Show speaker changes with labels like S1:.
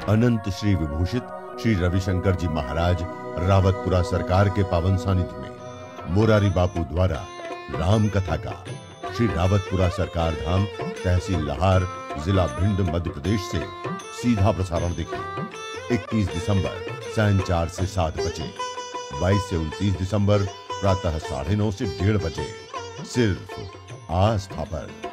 S1: अनंत श्री विभूषित श्री रविशंकर जी महाराज रावतपुरा सरकार के पावन सानिध्य में मोरारी बापू द्वारा राम कथा का श्री रावतपुरा सरकार धाम, तहसील लहार, जिला भिंड, मध्य प्रदेश से सीधा प्रसारण देखिए 21 दिसंबर सायं 4 से 7 बजे, 22 से 29 दिसंबर प्रातः 9:30 से 1:30 बजे, सिर्फ आस्था पर।